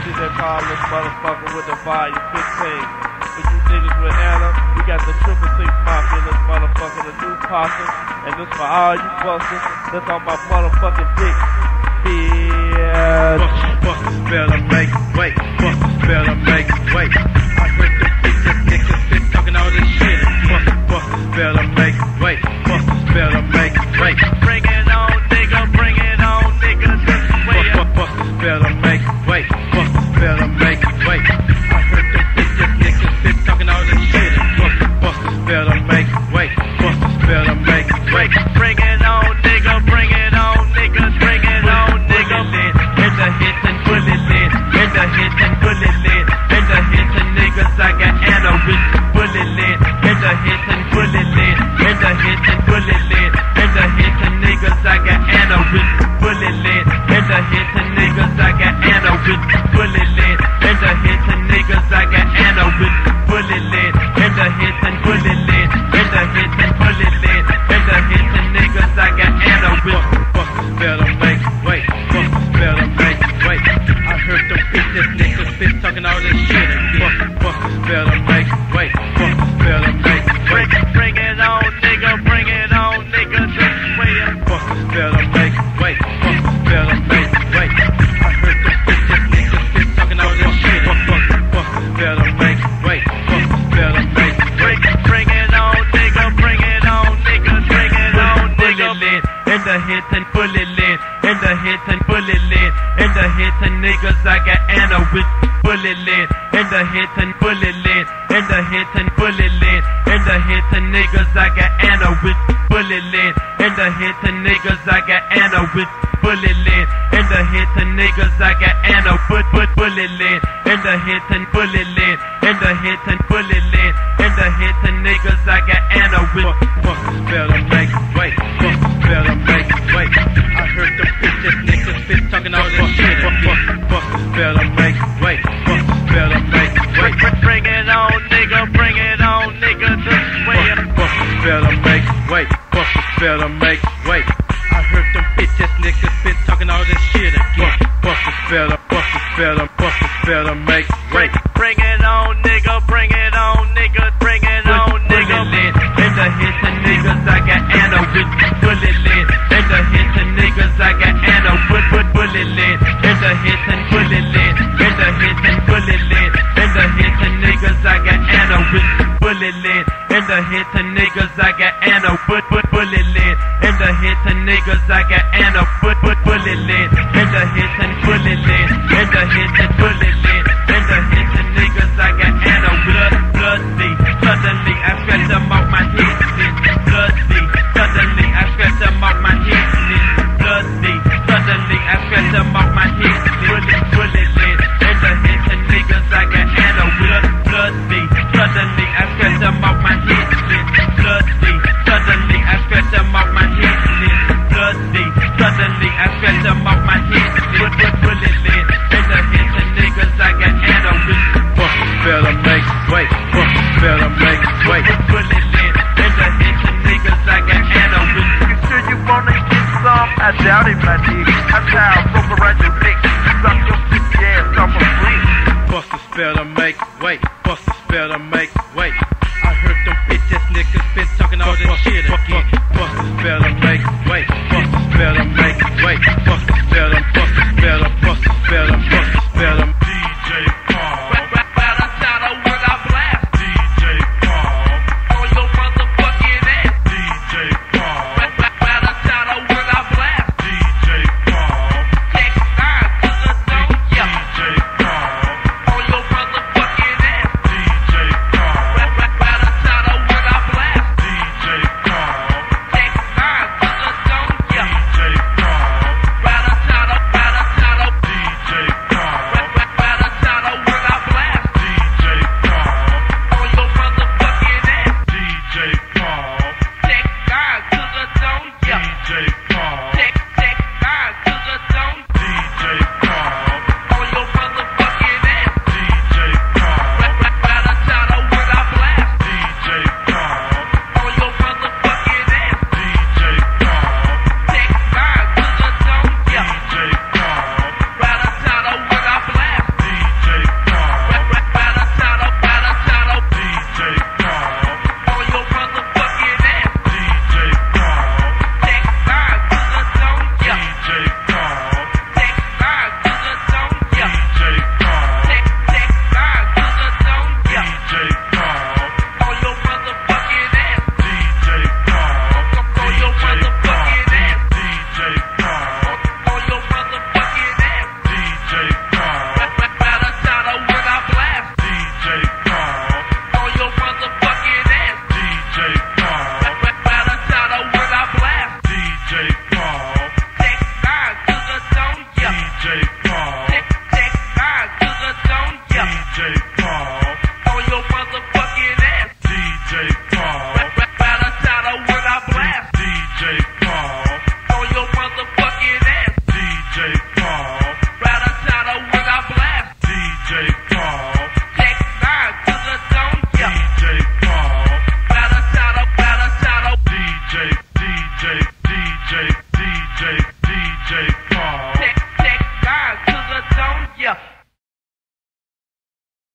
see that powerless motherfucker with the volume 15. For you niggas with Anna, we got the Triple Six Mafia in this motherfucker, the new posse. And this for all you busters that's on my motherfucking dick. Busters better make weight. Busters better make weight. I heard the bitches niggas been talking all this shit. Busters better make weight. Busters better make weight. Bring it on, nigga. Bring it on, nigga. This way up. Busters better make weight. Busters better make weight. I heard the bitches niggas been talking all this shit. Busters better make weight. Busters better make weight. Bring it on, nigga. Bring it on, nigga. Bring it on, nigga. In the hits and bullet lit. In the hits and bullet lit. In the hits and niggas, I got Anna with bullet lit. In the hits and bullet lit. In the hits and bullet lit. In the hits and niggas, I got Anna with bullet lit. In the hits and niggas, I got Anna with bullet lit. In the hits and niggas, I got Anna with bullet lit. In the hits and bullet lit. In the hits and bullet lit. In the hits and niggas, I got Anna with. Busters better make weight. Busters better make weight. I heard the bitches niggas been talking all this shit. Busters better make weight. Busters better make weight. Bring it on, nigga. Bring it on, nigga. This way up. Busters better make weight. Busters better make weight. I heard the bitches niggas been talking all this shit. Busters better make weight. Busters better make weight. Bring it on, nigga. Bring it on, nigga. Bring it on, nigga. In the hits and bullet lit. In the hits and bullet lit. In the hits and niggas, I got Anna with bullet lit. In the hits and bullet lit. In the hits and bullet lit. In the hits and niggas, I got Anna with bullet lit. In the hits and niggas, I got Anna with bullet lit. In the hits and niggas, I got Anna bullet lit. In the hits and bullet lit. In the hits and bullet lit. In the hits and niggas, I got Anna with. Busters better make weight. Busters better make weight. I heard the bitches niggas been talking all this shit. Busters better make weight. Busters better make weight. Bring it on, nigga. Bring it on, nigga. This way up. Busters better make weight. Busters better make weight. I heard them bitches niggas been talking all this shit again. Busters better make weight. Bring it on, nigga. Bring it on, nigga. Bring it on, nigga. In the hits and niggas, I got Anna with bullet lit. In the hits and niggas, I got Anna with bullet lit. In the hits and bullet lit. In the hits and bullet lit. In the hits and niggas, I got Anna with bullet lit. In the hits and niggas, I got Anna with bullet lit. In the hits and niggas, I got Anna with bullet lit. In the hits and bullet lit. In the hits and bullet lit. In the hits and niggas, I got Anna bloody. Suddenly I scratch them off my head. Bloody. Suddenly I scratch them off my head. Bloody. Suddenly I scratch them off my head. Bullet lit. In the hits and niggas, I got Anna bloody. Suddenly I scratch them off my head. Bloody. Suddenly I scratch them off my head. Bloody. Suddenly I scratch them off my head. Bullet lit. In the hits and niggas, I got Anna with. Busters better make weight. Busters better make weight. Bullet lit. In the hits and niggas, I got Anna with. You sure you wanna get some? I doubt it, my nigga. I'm tired of fuck around your neck. Suck your pussy ass off a flick. Busters better make weight. Busters better make weight. I heard them bitches niggas been talking all this shit again. Busters better make weight. Busters better make weight. Busters better